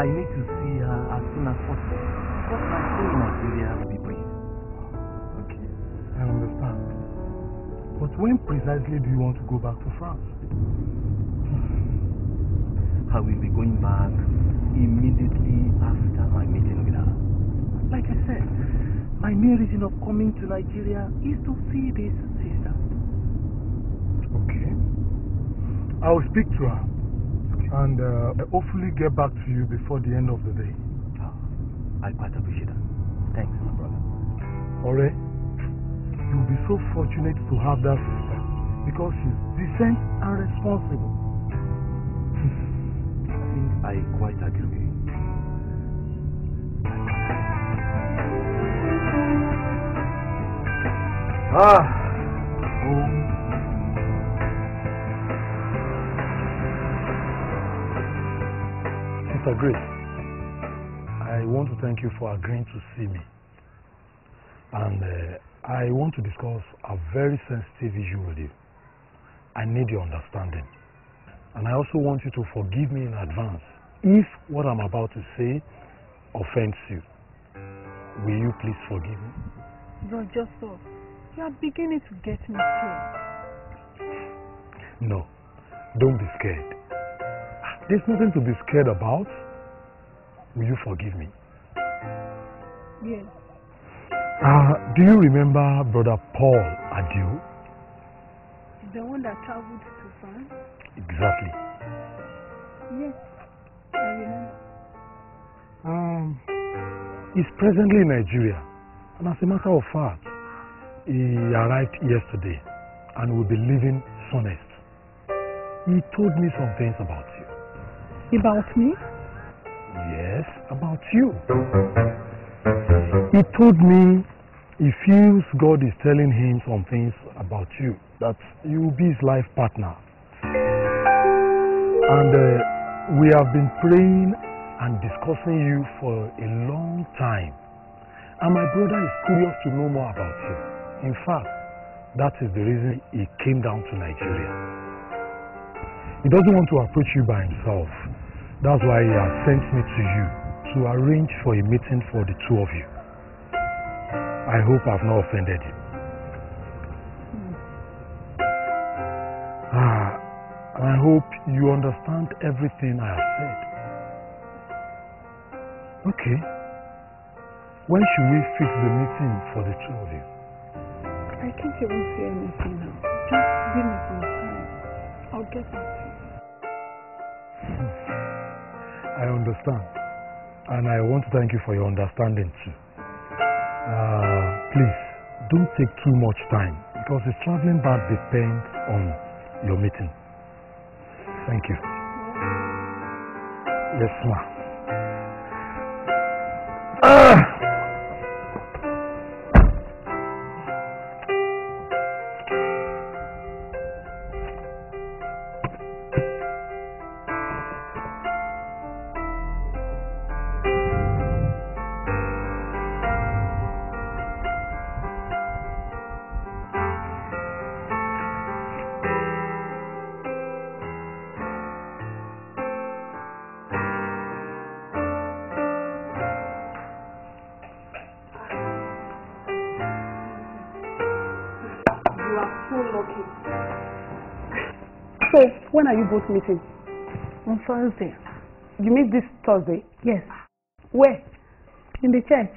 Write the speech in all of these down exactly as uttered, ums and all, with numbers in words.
I need to see her as soon as possible. Because my stay in Nigeria will be brief. Okay, I understand. But when precisely do you want to go back to France? I will be going back immediately after my meeting with her. Like I said, my main reason of coming to Nigeria is to see this sister. Okay. I'll speak to her and uh, hopefully get back to you before the end of the day. Oh, I quite appreciate that. Thanks, my brother. Alright? You'll be so fortunate to have that sister because she's decent and responsible. I quite agree with you. Ah, home. Sister Grace, I want to thank you for agreeing to see me. And uh, I want to discuss a very sensitive issue with you. I need your understanding. And I also want you to forgive me in advance if what I'm about to say offends you. Will you please forgive me? Bro Joseph, you are beginning to get me scared. No, don't be scared. There's nothing to be scared about. Will you forgive me? Yes. Uh, do you remember Brother Paul Adio? The one that traveled to France? Exactly. Yes, I remember. Um, he's presently in Nigeria, and as a matter of fact, he arrived yesterday and will be leaving soonest. He told me some things about you. About me? Yes, about you. He told me he feels God is telling him some things about you, that you will be his life partner. And uh, we have been praying and discussing you for a long time. And my brother is curious to know more about you. In fact, that is the reason he came down to Nigeria. He doesn't want to approach you by himself. That's why he has sent me to you to arrange for a meeting for the two of you. I hope I've not offended you. Hmm. Ah, and I hope you understand everything I have said. Okay. When should we fix the meeting for the two of you? I can't even say anything now. Just give me some time. I'll get back to you. I understand. And I want to thank you for your understanding too. Uh, please, don't take too much time because the traveling back depends on your meeting. Thank you. Yes, ma'am. Ah! So, when are you both meeting? On Thursday. You meet this Thursday? Yes. Where? In the church.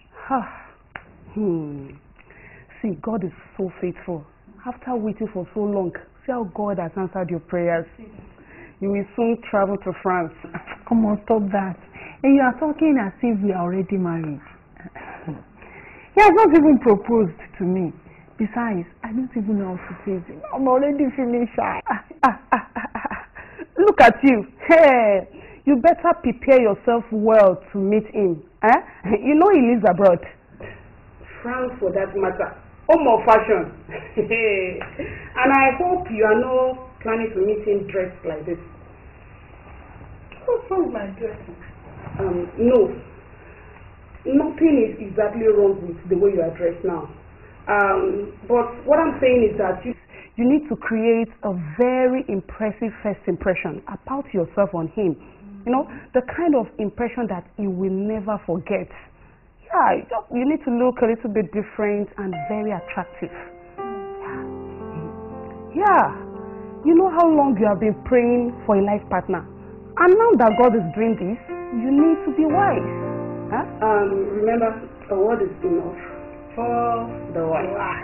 hmm. See, God is so faithful. After waiting for so long, see how God has answered your prayers. You will soon travel to France. Come on, stop that. And you are talking as if we are already married. He has not even proposed to me. Besides, I don't even know how to face him. I'm already feeling shy. Ah, ah, ah, ah, ah. Look at you. Hey, you better prepare yourself well to meet him. Eh? You know he lives abroad. France for that matter. Home of fashion. And I hope you are not planning to meet him dressed like this. What's wrong with my dressing? Um, no. Nothing is exactly wrong with the way you are dressed now. Um, but what I'm saying is that you, you need to create a very impressive first impression about yourself on him You know, the kind of impression that he will never forget. Yeah, you, just, you need to look a little bit different and very attractive. Yeah. Yeah. You know how long you have been praying for a life partner. And now that God is doing this, you need to be wise. Huh? Um, remember, a word is enough for the wife.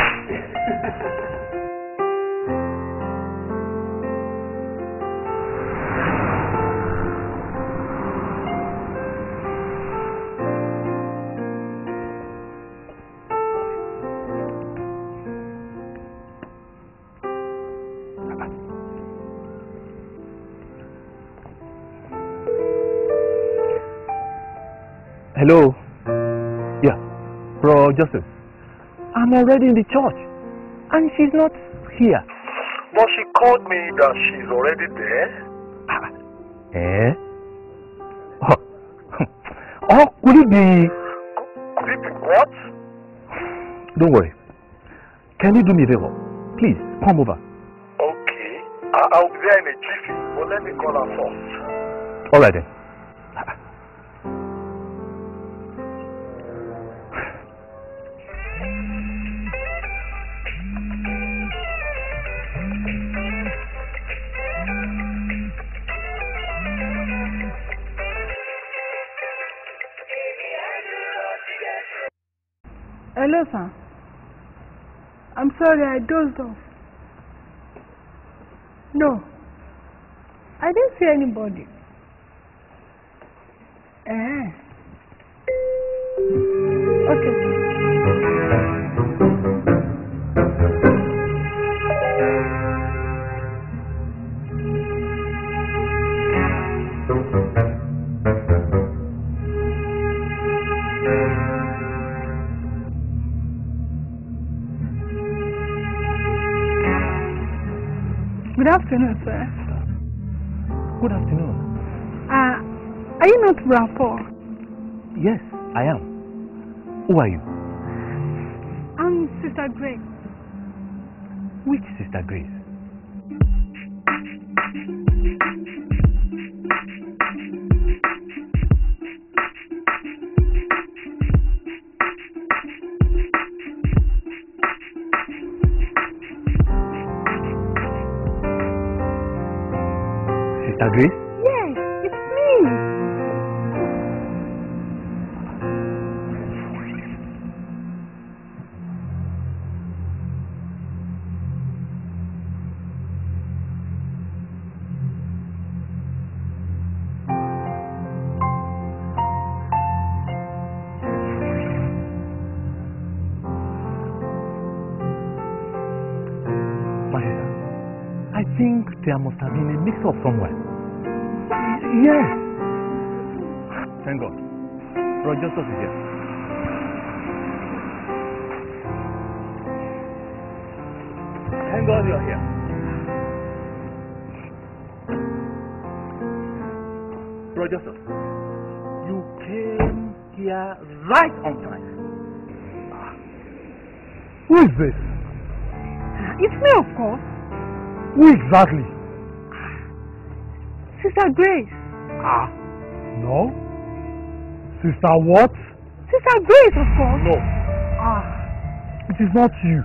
Hello? Yeah, Bro Joseph. I'm already in the church and she's not here. But she called me that she's already there. Ah, eh? Oh, oh could it be... Could it be what? Don't worry. Can you do me a favor? Please, come over. Okay. I I'll be there in a jiffy, but let me call her first. Alright then. Hello, sir. I'm sorry, I dozed off. No, I didn't see anybody. Eh. Okay. Good afternoon, sir. Good afternoon. Uh, are you not Rapport? Yes, I am. Who are you? I'm Sister Grace. Which Sister Grace? Sister Grace? Yes, it's me. My sister, I think there must have been a mix-up somewhere. Yes. Thank God. Bro Joseph is here. Thank God you're here. Bro Joseph, you came here right on time. Who is this? It's me, of course. Who exactly? Sister Grace. Ah. No. Sister what? Sister Grace, of course. No. Ah. It is not you.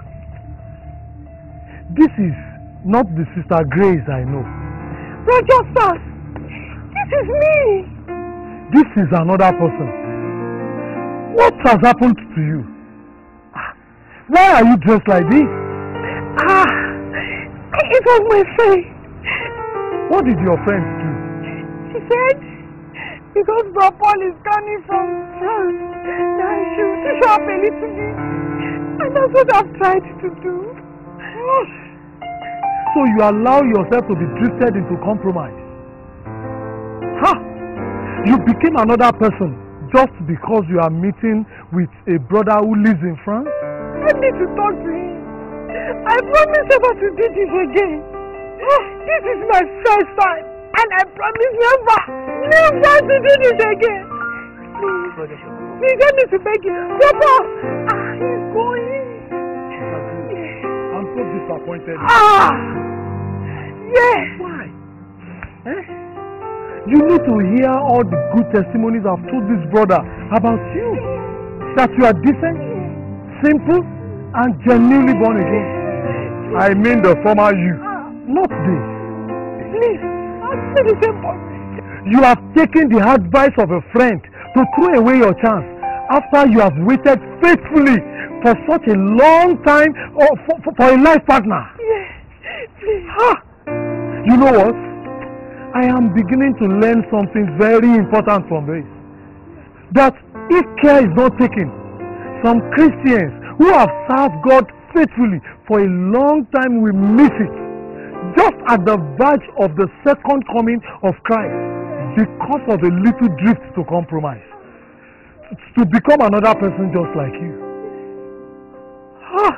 This is not the Sister Grace I know. Bro Joseph, this is me. This is another person. What has happened to you? Why are you dressed like this? Ah, it was my friend. What did your friend do? She said, because Bro Paul is coming from France, that I should show up a little bit. And that's what I've tried to do. So you allow yourself to be drifted into compromise. Ha! You became another person just because you are meeting with a brother who lives in France? I need to talk to him. I promise never to do this again. This is my first time, and I promise never, never to do this again. Please, please don't need to beg him. Papa, ah, he's going. I'm so disappointed. Ah, yes. Why? Eh? You need to hear all the good testimonies I've told this brother about you. That you are decent, simple, and genuinely born again. I mean the former you, not this. Please, I'm still the same person. You have taken the advice of a friend to throw away your chance after you have waited faithfully for such a long time or for, for, for a life partner. Yes, please. Ha! You know what? I am beginning to learn something very important from this. That if care is not taken, some Christians who have served God faithfully for a long time will miss it. Just at the verge of the second coming of Christ because of a little drift to compromise. To become another person just like you. Ah!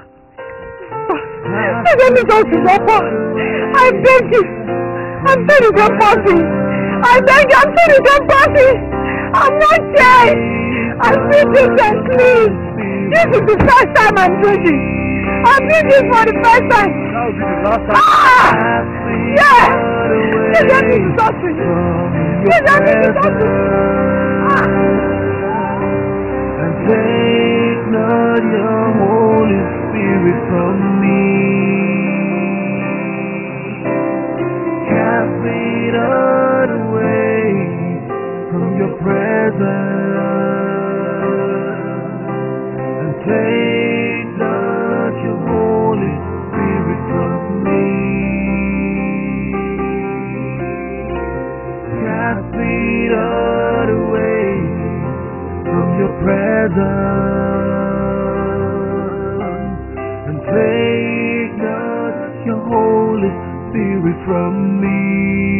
I don't need to Papa. I beg you. I'm sorry, don't party. I beg you, I'm sorry, don't party. I'm not shy. I'm citizen, please. This is the first time I'm doing this. I'm doing this for the first time. That will be the last time. Ah! Yeah! You don't need to talk to me. You don't need to talk to me. Ah! And take not your Holy Spirit from me. Cast it away from your presence. And take not your Holy Spirit from me. Cast it away from your presence. And take not your Holy Spirit from me.